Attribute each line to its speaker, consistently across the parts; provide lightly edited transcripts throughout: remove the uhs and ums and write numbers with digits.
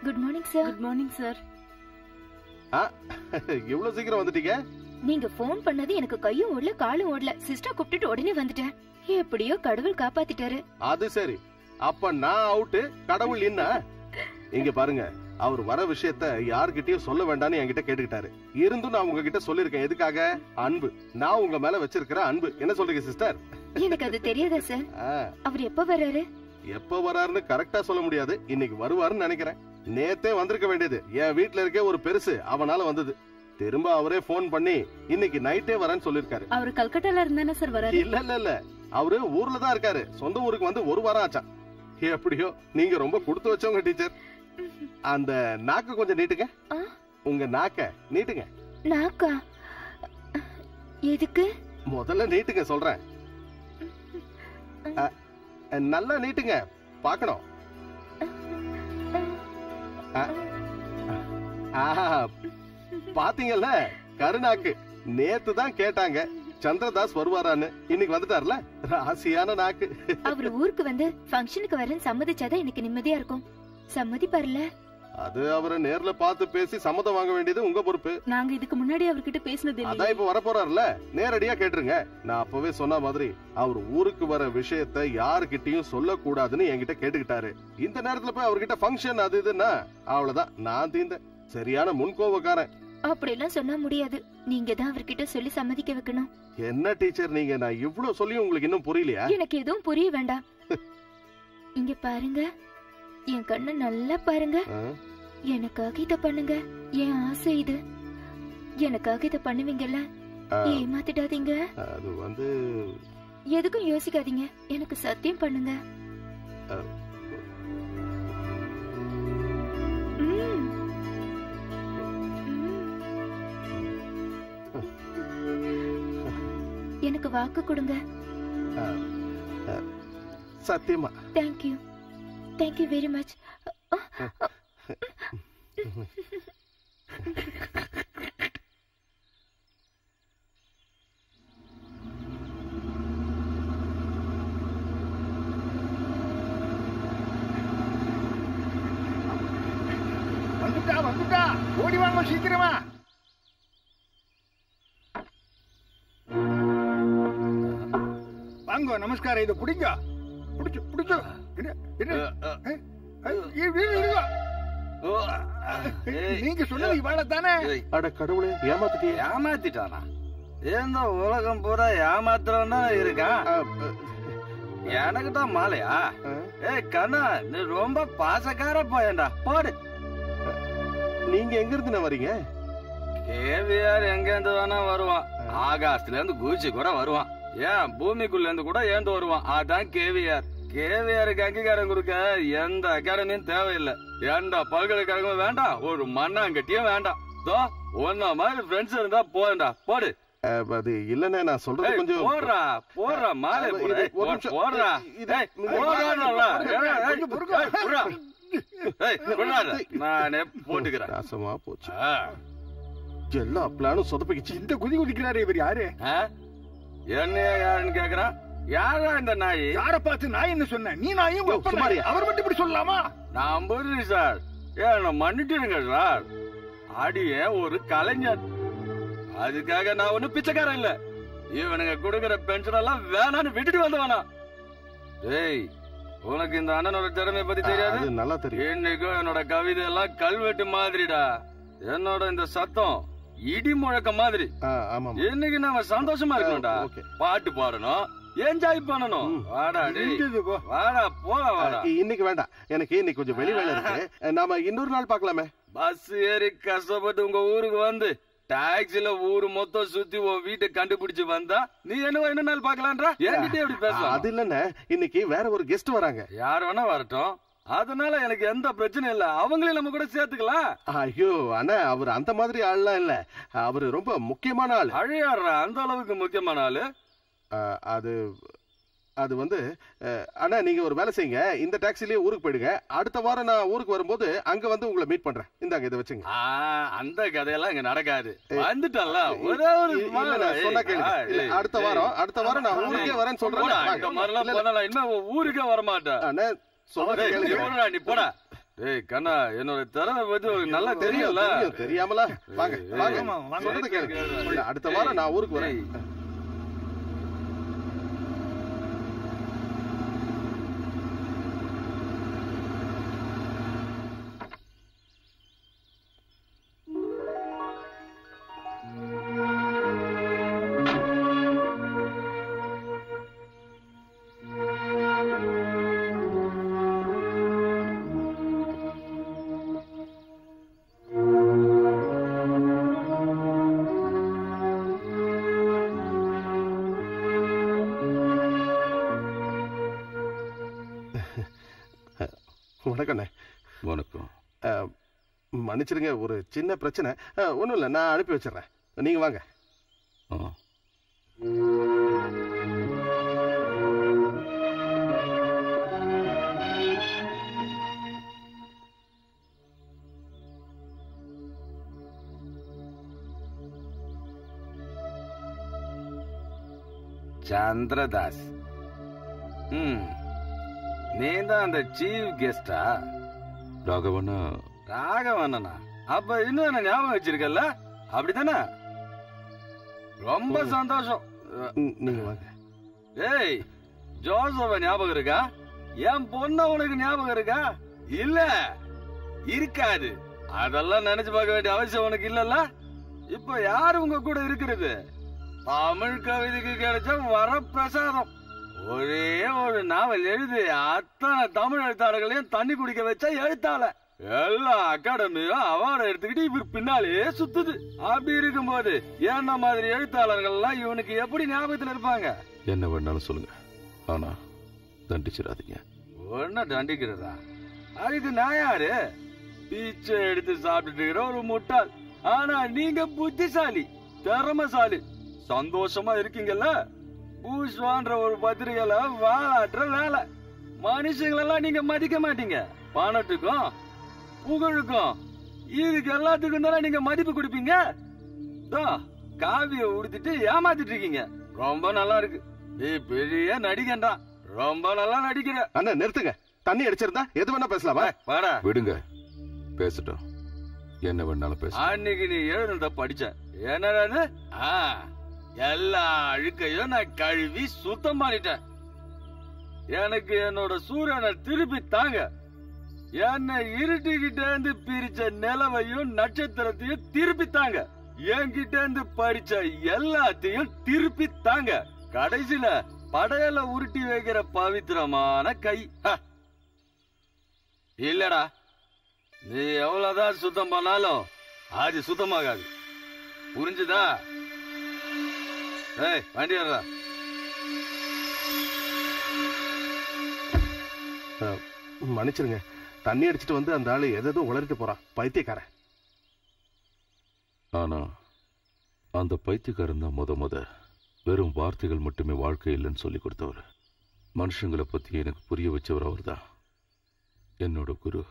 Speaker 1: Good morning sir.
Speaker 2: Good morning sir.
Speaker 3: இவ்வளவு சீக்கிரம் வந்துட்டீங்க?
Speaker 1: நீங்க போன் பண்ணது எனக்கு கையும் ஓடல காலும் ஓடல. சிஸ்டர் கூப்பிட்டுட்டு உடனே வந்துட்டேன். எப்படியோ கடவுள் காப்பாத்திட்டாரு.
Speaker 3: அது சரி, அப்ப நான் அவுட்டு, கடவுள் என்ன? இங்க பாருங்க, அவர் வர விஷயத்த யார்கிட்டயும் சொல்ல வேண்டாம்னு என்கிட்ட கேட்டுக்கிட்டாரு. இருந்தும் நான் உங்ககிட்ட சொல்லிருக்கேன். எதுக்காக? அன்பு. நான் உங்க மேல வச்சிருக்கிற அன்பு. என்ன சொல்றீங்க சிஸ்டர்?
Speaker 1: எனக்கு அது தெரியாதா சார்? அவர் எப்ப வர்றாரு?
Speaker 3: எப்ப வராருன்னு கரெக்டா சொல்ல முடியாது. இன்னைக்கு வருவாருன்னு நினைக்கிறேன். நேத்தே வந்திருக்க வேண்டியது. என் வீட்டுல இருக்க ஒரு பெருசு அவனால வந்தது. திரும்ப அவரே போன் பண்ணி இன்னைக்கு நைட்டே வரேன்னு சொல்லிருக்காரு.
Speaker 2: அவரு கல்கட்டால இருந்தானே சார் வராரு?
Speaker 3: இல்ல, அவரு ஊர்ல தான் இருக்காரு. சொந்த ஊருக்கு வந்து ஒரு வாரம் ஆச்சான். எப்படியோ நீங்க ரொம்ப கொடுத்து வச்சவங்க டீச்சர். அந்த நாக்க கொஞ்சம் நீட்டுங்க. உங்க நாக்க நீட்டுங்க.
Speaker 1: நாக்கா? எதுக்கு?
Speaker 3: முதல்ல நீட்டுங்க சொல்றேன். நல்லா நீட்டுங்க, பாக்கணும். பாத்தீங்கல்ல, கருநாக்கு. நேத்து தான் கேட்டாங்க சந்திரதாஸ் வருவாரான்னு. இன்னைக்கு வந்துட்டார்ல. ராசியான நாக்கு.
Speaker 1: அவரு ஊருக்கு வந்து ஃபங்க்ஷனுக்கு வரேன்னு சம்மதிச்சாதான் எனக்கு நிம்மதியா இருக்கும். சம்மதிப்பாருல?
Speaker 3: அது அவரை நேர்ல பார்த்து பேசி சம்மதம் வாங்க வேண்டியது உங்க பொறுப்பு.
Speaker 2: நாங்க இதுக்கு முன்னாடி அவர்கிட்ட பேசினது இல்ல.
Speaker 3: அதான் இப்ப வர போறாருல, நேரடியா கேட்டுருங்க. நான் அப்பவே சொன்ன மாதிரி அவர் ஊருக்கு வர விஷயத்த யாருகிட்டயும் சொல்ல கூடாதுன்னு என்கிட்ட கேட்டுக்கிட்டாரு. இந்த நேரத்துல போய் அவர்கிட்ட ஃபங்க்ஷன் அது இதுன்னா அவ்வளவுதான், நான் தீந்தேன். சரியான முன்கோபக்காரன்.
Speaker 1: அப்படி எல்லாம் சொன்னா முடியாது. நீங்க தான் அவர்கிட்ட சொல்லி சம்மதிக்க வைக்கணும்.
Speaker 3: என்ன டீச்சர் நீங்க? நான் இவ்வளவு சொல்லியும் உங்களுக்கு இன்னும் புரியலையா?
Speaker 1: எனக்கு எதுவும் புரிய வேண்டாம். இங்க பாருங்க, என் கண்ணு நல்லா பாருங்க. எனக்காக இத பண்ணுங்க. என் ஆசை இது. எனக்காக இத பண்ணுவீங்கல்ல? ஏமாத்திடாதீங்க.
Speaker 3: அது வந்து
Speaker 1: எதுக்கும் யோசிக்காதீங்க. எனக்கு சத்தியம் பண்ணுங்க. எனக்கு வாக்கு கொடுங்க.
Speaker 3: சத்தியமா?
Speaker 1: Thank you, thank you very much.
Speaker 4: வந்துட்டா, ஓடி வாங்க சீக்கிரமா. வாங்க, நமஸ்காரம். இதை பிடிங்க. பிடிச்சு நீங்க சொன்னது இவாள தானே?
Speaker 3: அட கடவுளே, ஏமாத்திட்டே.
Speaker 5: ஏமாத்திட்டானா? இந்த உலகம் பூரா ஏமாத்துறவன் தான் இருக்கான். எனக்கு தான் மாலையா? கண்ணா, நீ ரொம்ப பாசக்கார போயண்டா. போடு.
Speaker 3: நீங்க எங்க இருந்து வரீங்க?
Speaker 5: கேவிஆர் எங்க இருந்து வேணா வருவான். ஆகாசத்துல இருந்து குதிச்சு கூட வருவான். ஏன் பூமிக்குள்ள இருந்து கூட ஏந்து வருவான். அதான் கேவிஆர். கேவிஆருக்கு அங்கீகாரம் கொடுக்க எந்த அகாடமியும் தேவையில்லை. எந்த பல்கலைக்கழகமும் வேண்டாம், ஒரு மண்ணாங்கட்டியும் வேண்டாம். ஒன்ன மாதிரி ஃப்ரெண்ட்ஸ் இருந்தா போடா. போடு.
Speaker 3: அது இல்லனே, நான் சொல்றது கொஞ்சம்
Speaker 5: போடுறா மாலை போடுறா. நானே போட்டுக்கிறேன்.
Speaker 3: நாசமா போச்சு. எல்லா பிளானும் சொதப்பிக்கிச்சு.
Speaker 4: இந்த குதி குதிக்கிறாரு இவர் யாரு?
Speaker 5: என்னைய யாருன்னு கேக்குறான். யாரா இந்த நாய்?
Speaker 4: யார பார்த்து நாய் என்ன சொன்ன? நீ நாயும் அவர் மட்டும் இப்படி சொல்லலாமா?
Speaker 5: நான் புரியுது சார். ஏன் மன்னிட்டுருங்க சார். அடிய ஒரு கலைஞர். அதுக்காக நான் ஒண்ணு பிச்சைக்காரன் இல்ல. இவனுங்க கொடுக்கற பென்ஷன் எல்லாம் வேணான்னு விட்டுட்டு வந்தவனா? டேய், உனக்கு இந்த அண்ணனோட திறமையை பத்தி தெரியாது?
Speaker 3: நல்லா தெரியும்.
Speaker 5: இன்னைக்கும் என்னோட கவிதை எல்லாம் கல்வெட்டு மாதிரிடா. என்னோட இந்த சத்தம் இடி முழக்க மாதிரி. இன்னைக்கு நாம சந்தோஷமா இருக்கணும்டா. பாட்டு பாடணும், என்ஜாய் பண்ணணும். வாடா வாடா போலாம். வாடா.
Speaker 3: இன்னைக்கு வேண்டாம், எனக்கு இன்னைக்கு கொஞ்சம் வெளி வேலை இருக்கு. நாம இன்னொரு நாள் பாக்கலாமே.
Speaker 5: பஸ் ஏறி கஷ்டப்பட்டு உங்க ஊருக்கு வந்து டாக்ஸில ஊரு மொத்தம் சுத்தி உன் வீட்டை கண்டுபிடிச்சு வந்தா நீ என்ன நாள் பாக்கலான்றா? என்கிட்ட எப்படி பேசலாம்?
Speaker 3: அது இல்லன்னு, இன்னைக்கு வேற ஒரு கெஸ்ட் வராங்க.
Speaker 5: யார் வேணா வரட்டும், அதனால எனக்கு எந்த பிரச்சனையும் இல்ல. அவங்களையும் நம்ம கூட சேர்த்துக்கலாம்.
Speaker 3: ஐயோ அண்ணா, அவர் அந்த மாதிரி ஆள்லாம் இல்ல. அவரு ரொம்ப முக்கியமான ஆள்.
Speaker 5: அழையாடுறா, அந்த அளவுக்கு முக்கியமான ஆளு?
Speaker 3: அது அது வந்து அண்ணா, நீங்க ஒரு வேலை செய்யுங்க. இந்த டாக்ஸிலேயே ஊருக்கு போயிடுங்க. அடுத்த வாரம் நான் ஊருக்கு வரும்போது அங்க வந்து உங்களை மீட் பண்றேன். இந்தாங்க, இதை வச்சுங்க.
Speaker 5: அந்த கதையெல்லாம் இங்க நடக்காது. வந்துட்டல ஒரே ஒரு
Speaker 3: சொன்னா கேளுங்க. அடுத்த வாரம் நான் ஊருக்கே வரேன்னு சொல்றேன்.
Speaker 5: ஊருக்கே வரமாட்டேன்.
Speaker 3: சொல்றேன்,
Speaker 5: நீ போடா. டேய் கண்ணா, என்னோட திறமை பத்தி உங்களுக்கு நல்லா தெரியும்ல.
Speaker 3: தெரியாமலா? வாங்க வாங்க, சொல்றத கேளுங்க. அடுத்த வாரம் நான் ஊருக்கு வரேன். வணக்கண்ணே.
Speaker 5: வணக்கம்.
Speaker 3: மன்னிச்சிருங்க, ஒரு சின்ன பிரச்சனை. ஒன்றும் இல்லை, நான் அனுப்பி வச்சிடறேன். நீங்க வாங்க.
Speaker 5: சந்திரதாஸ், நீதான் அந்த சீஃப் கெஸ்டா? ராகவண்ணா? அப்ப இன்னும் என்ன ஞாபகம் வச்சிருக்கல, அப்படித்தானே? ரொம்ப சந்தோஷம்.
Speaker 3: நீங்க வாங்க.
Speaker 5: ஏய், ஜோசப்ப ஞாபகம் இருக்கா? என் பொண்ண உனக்கு ஞாபகம் இருக்கா? இல்ல, இருக்காது. அதெல்லாம் நினைச்சு பார்க்க வேண்டிய அவசியம் உனக்கு இல்லல்ல. இப்ப யாரு உங்க கூட இருக்கிறது? தமிழ் கவிதைக்கு கிடைச்ச வரப்பிரசாதம். ஒரே ஒரு நாவல் எழுதி அத்தனை தமிழ் எழுத்தாளர்களையும் தண்ணி குடிக்க வச்ச எழுத்தாள. எல்லா அகாடமியும் அவார்டு எடுத்துக்கிட்டு இவர் பின்னாலே சுத்துது. அப்படி இருக்கும்போது என்ன மாதிரி எழுத்தாளர்கள் எல்லாம் இவனுக்கு எப்படி ஞாபகத்துல இருப்பாங்க?
Speaker 6: என்ன வேணாலும் சொல்லுங்க, ஆனா தண்டிச்சிடாதீங்க.
Speaker 5: ஒன்ன தண்டிக்கிறதா? அதுக்கு நான் யாரு? பீச்சை எடுத்து சாப்பிட்டுட்டு இருக்கிற ஒரு முட்டாள். ஆனா நீங்க புத்திசாலி, திறமசாலி, சந்தோஷமா இருக்கீங்கல்ல. பூஷ்வான்ற ஒரு பத்திரிகையில வாழாற்ற வேலை. மனுஷங்களெல்லாம் நீங்க மதிக்க மாட்டீங்க. பணத்துக்கும் புகழுக்கும் இதுக்கு எல்லாத்துக்கும் தானே நீங்க மதிப்பு கொடுப்பீங்க. காவிய உடுத்திட்டு ஏமாத்திட்டு இருக்கீங்க. ரொம்ப நல்லா இருக்கு. நீ பெரிய நடிகன்டா, ரொம்ப நல்லா நடிக்கிற.
Speaker 3: அண்ணா நிறுத்துங்க. தண்ணி அடிச்சிருந்தா எது வேணா பேசலாமா?
Speaker 5: வாடா.
Speaker 6: விடுங்க, பேசட்டும். என்ன வேணாலும் பேச.
Speaker 5: அன்னைக்கு நீ எழுதுனத படிச்ச. என்னது? எல்லா அழுக்கையும் நான் கழுவி சுத்தம் பண்ணிட்டேன். எனக்கு என்னோட சூரியனை திருப்பி தாங்க. என்னை இருட்டிக்கிட்டே இருந்து பிரிச்ச நிலவையும் நட்சத்திரத்தையும் திருப்பி தாங்க. என்கிட்ட இருந்து பறிச்ச எல்லாத்தையும் திருப்பி தாங்க. கடைசியில படையல உருட்டி வைக்கிற பவித்திரமான கை. இல்லடா, நீ எவ்வளவுதான் சுத்தம் பண்ணாலும் அது சுத்தமாகாது. புரிஞ்சுதா? ஏய், வண்டி ஏறா.
Speaker 3: மன்னிச்சிருங்க, தண்ணி அடிச்சிட்டு வந்து அந்த ஆளு எதோ உளறிட்டு போறான். பைத்தியக்காரன்.
Speaker 6: ஆனா அந்த பைத்தியக்காரன் தான் முத வெறும் வார்த்தைகள் மட்டுமே வாழ்க்கை இல்லைன்னு சொல்லி கொடுத்தவர். மனுஷங்களை பத்தி எனக்கு புரிய வச்சவர் அவர் தான், என்னோட குரு.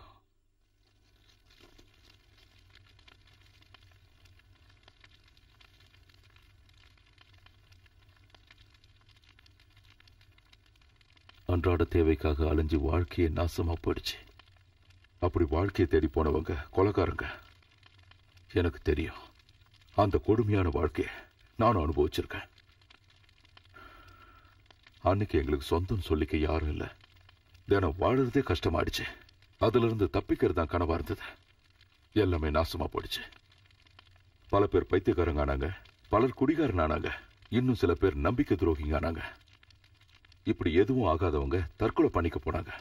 Speaker 6: அன்றாட தேவைக்காக அலைஞ்சு வாழ்க்கையை நாசமா போயிடுச்சு. அப்படி வாழ்க்கையை தேடி போனவங்க கொலைகாரங்க. எனக்கு தெரியும். அந்த கொடுமையான வாழ்க்கையை நானும் அனுபவிச்சிருக்கேன். அன்னைக்கு எங்களுக்கு சொந்தம் சொல்லிக்க யாரும் இல்லை. தினம் வாழறதே கஷ்டமாயிடுச்சு. அதுல இருந்து தப்பிக்கிறது தான் கனவா இருந்தது. எல்லாமே நாசமா போயிடுச்சு. பல பேர் பைத்தியக்காரங்க ஆனாங்க, பலர் குடிகாரன் ஆனாங்க, இன்னும் சில பேர் நம்பிக்கை துரோகிங்க ஆனாங்க. இப்படி எதுவும் ஆகாதவங்க தற்கொலை பண்ணிக்க போனாங்க.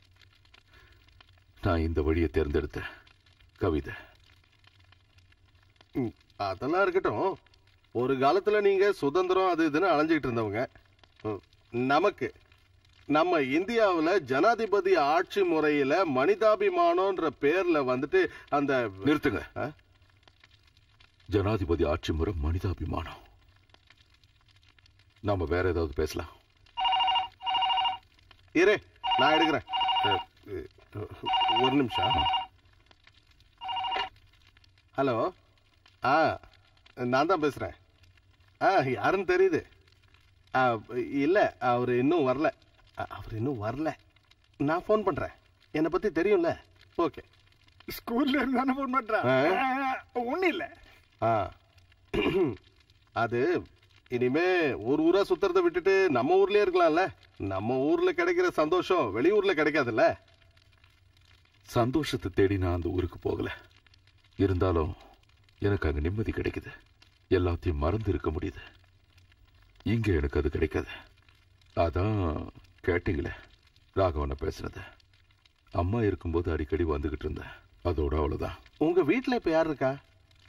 Speaker 6: நான் இந்த வழியை தேர்ந்தெடுத்தேன். கவிதை.
Speaker 3: அதெல்லாம் இருக்கட்டும். ஒரு காலத்துல நீங்க சுதந்திரம் அது இதுன்னு அலைஞ்சிட்டு இருந்தவங்க. நமக்கு நம்ம இந்தியாவுல ஜனாதிபதி ஆட்சி முறையில மனிதாபிமானம்ன்ற பேர்ல வந்துட்டு அந்த
Speaker 6: நிறுத்துங்க. ஜனாதிபதி ஆட்சி முறை மனிதாபிமானம். நாம வேற ஏதாவது பேசலாம்.
Speaker 3: இரு, நான் எடுக்கிறேன். ஒரு நிமிஷம். ஹலோ. நான் தான் பேசுறேன். யாருன்னு தெரியுது? இல்ல, அவர் இன்னும் வரல. நான் ஃபோன் பண்றேன். என்னை பத்தி தெரியும்ல. ஓகே.
Speaker 4: ஸ்கூல்ல இருந்தானே போன் பண்றான். ஒண்ணு இல்ல.
Speaker 3: அது இனிமே ஒரு ஊரா சுத்துறதை விட்டுட்டு நம்ம ஊர்லயே இருக்கலாம்ல. நம்ம ஊர்ல கிடைக்கிற சந்தோஷம் வெளியூர்ல கிடைக்காதுல்ல.
Speaker 6: சந்தோஷத்தை தேடி நான் அந்த ஊருக்கு போகல. இருந்தாலும் எனக்கு அங்க நிம்மதி கிடைக்குது. எல்லாத்தையும் மறந்து இருக்க முடியுது. இங்க எனக்கு அது கிடைக்காது. அதான் கேட்டீங்களே ராகவனை பேசுனது. அம்மா இருக்கும்போது அடிக்கடி வந்துகிட்டு இருந்தேன். அதோட அவ்வளவுதான்.
Speaker 3: உங்க வீட்டுல இப்ப யார் இருக்கா?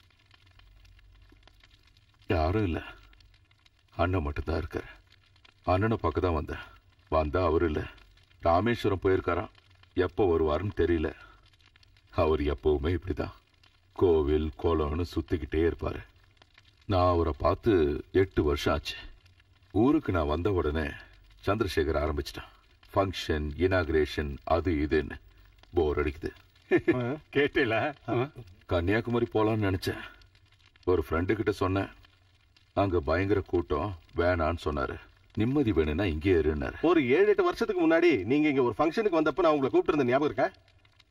Speaker 6: யாரும் இல்ல. அண்ணன் மட்டும்தான் இருக்காரு. அண்ணனை பார்க்க தான் வந்தேன். வந்தா அவரு இல்ல. ராமேஸ்வரம் போயிருக்காராம். எப்போ வருவாருன்னு தெரியல. அவர் எப்பவுமே இப்படிதான் கோவில் கோலம்னு சுத்திக்கிட்டே இருப்பாரு. நான் அவரை பார்த்து 8 வருஷம் ஆச்சு. ஊருக்கு நான் வந்த உடனே சந்திரசேகர் ஆரம்பிச்சிட்டான். ஃபங்க்ஷன், இனாகிரேஷன், அது இதுன்னு. போர் அடிக்குது.
Speaker 3: கேட்டல.
Speaker 6: கன்னியாகுமரி போலான்னு நினைச்சேன். ஒரு ஃப்ரெண்டு கிட்ட சொன்னேன். அங்க பயங்கர கூட்டம், வேணான்னு சொன்னாரு. நிம்மதி வேணும்னா இங்கே இருன்னாரு.
Speaker 3: ஒரு 7-8 வருஷத்துக்கு முன்னாடி நீங்க இங்க ஒரு ஃபங்க்ஷனுக்கு வந்தப்ப நான் உங்களை கூப்பிட்டு இருந்த ஞாபகம் இருக்கா?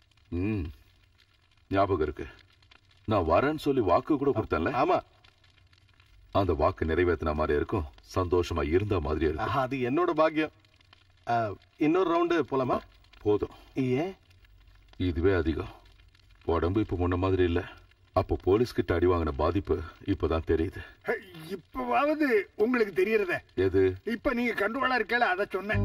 Speaker 6: ஞாபகம் இருக்கு. நான் வரேன்னு சொல்லி வாக்கு கூட கொடுத்தேன்ல.
Speaker 3: ஆமா.
Speaker 6: அந்த வாக்கு நிறைவேற்றின மாதிரி இருக்கும். சந்தோஷமா இருந்த மாதிரி இருக்கும்.
Speaker 3: அது என்னோட பாக்கியம். இன்னொரு ரவுண்டு போலாமா?
Speaker 6: போதும்.
Speaker 3: ஏன்?
Speaker 6: இதுவே அதிகம். உடம்பு இப்ப முன்ன மாதிரி இல்ல. அப்போ போலீஸ் கிட்ட அடி வாங்கின பாதிப்பு இப்பதான் தெரியுது.
Speaker 4: இப்பவாவது உங்களுக்கு தெரியறத
Speaker 6: எது?
Speaker 4: இப்ப நீங்க கண்ட்ரோலா இருக்கல, அத சொன்னேன்.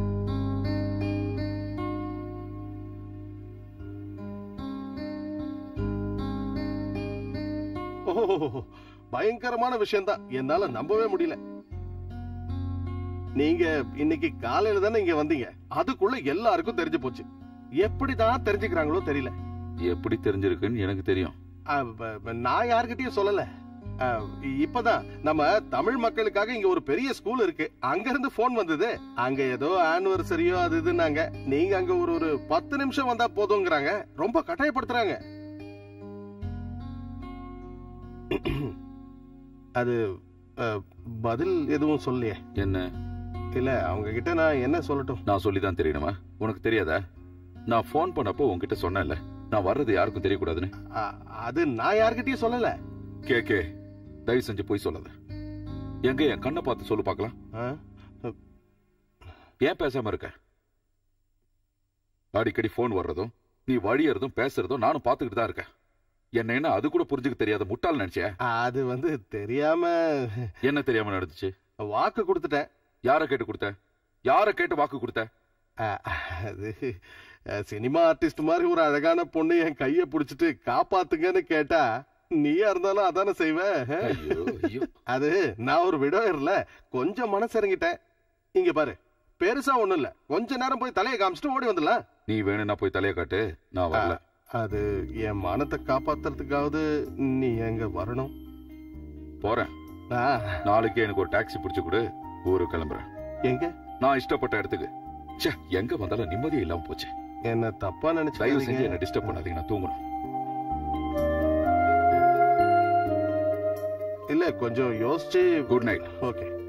Speaker 3: பயங்கரமான விஷயம் தான். என்னால நம்பவே முடியல. நீங்க இன்னைக்கு காலையில தானே இங்க வந்தீங்க. அதுக்குள்ள எல்லாருக்கும் தெரிஞ்சு போச்சு. எப்படிதான் தெரிஞ்சுக்கிறாங்களோ தெரியல.
Speaker 6: எப்படி தெரிஞ்சிருக்குன்னு எனக்கு தெரியும்.
Speaker 3: நான் யார்கிட்டயும் சொல்லல. இப்பதான் நம்ம தமிழ் மக்களுக்காக இங்க ஒரு பெரிய ஸ்கூல் இருக்கு. அங்க இருந்து போன் வந்தது. அங்க ஏதோ ஆனிவர்சரியோ அது இதுன்னாங்க. நீங்க அங்க ஒரு 10 நிமிஷம் வந்தா போதுங்கிறாங்க. ரொம்ப கட்டாயப்படுத்துறாங்க. அது பதில் எதுவும் சொல்லியே.
Speaker 6: என்ன?
Speaker 3: இல்ல அவங்க கிட்ட நான் என்ன சொல்லட்டும்?
Speaker 6: நான் சொல்லிதான் தெரியணுமா? உனக்கு தெரியாதா? நான் போன் பண்ணப்போ உன்கிட்ட சொன்னேன்ல, நான் வர்றது யாருக்கும் தெரியக்கூடாதுன்னு.
Speaker 3: அது நான் யார்கிட்டயும் சொல்லல.
Speaker 6: கே தயவு செஞ்சு போய் சொல்லாத. எங்க என் கண்ணை பார்த்து சொல்லு பாக்கலாம். ஏன் பேசாம இருக்க? அடிக்கடி போன் வர்றதும் நீ வழியறதும் பேசுறதும் நானும் பாத்துக்கிட்டு தான் இருக்கேன். என்ன அது கூட புரிஞ்சுக்க தெரியாத முட்டாள் நினைச்சே.
Speaker 3: அது தெரியாம.
Speaker 6: என்ன தெரியாம நடந்துச்சு?
Speaker 3: வாக்கு கொடுத்துட்டேன்.
Speaker 6: யார கேட்டு கொடுத்த? யார கேட்டு வாக்கு கொடுத்த?
Speaker 3: அது சினிமா ஆர்டிஸ்ட் மாதிரி ஒரு அழகான பொண்ணு என் கைய புடிச்சிட்டு காப்பாத்துங்கன்னு கேட்டா நீயா இருந்தாலும் அதானே செய்வ. அது நான் ஒரு விடோயர்ல கொஞ்சம் மனசிறங்கிட்டேன். இங்க பாரு, பெருசா ஒண்ணும் இல்ல. கொஞ்ச நேரம் போய் தலையை காமிச்சிட்டு ஓடி வந்துடலாம்.
Speaker 6: நீ வேணும்னா போய் தலையை காட்டு, நான் வரல.
Speaker 3: அது என் மானத்தை காப்பாத்துறதுக்காவது நீ எங்க வரணும்.
Speaker 6: போறேன். நாளைக்கு எனக்கு ஒரு டாக்ஸி பிடிச்சு கொடு, ஊருக்கு கிளம்புறேன்.
Speaker 3: எங்க?
Speaker 6: நான் இஷ்டப்பட்ட இடத்துக்கு. எங்க வந்தாலும் நிம்மதியே இல்லாம போச்சு.
Speaker 3: என்ன தப்பா நினைச்சு
Speaker 6: தயவு செஞ்சு என்ன டிஸ்டர்ப் பண்ணாதீங்க, நான் தூங்கணும்.
Speaker 3: இல்ல கொஞ்சம் யோசிச்சு.
Speaker 6: Good night.
Speaker 3: ஓகே.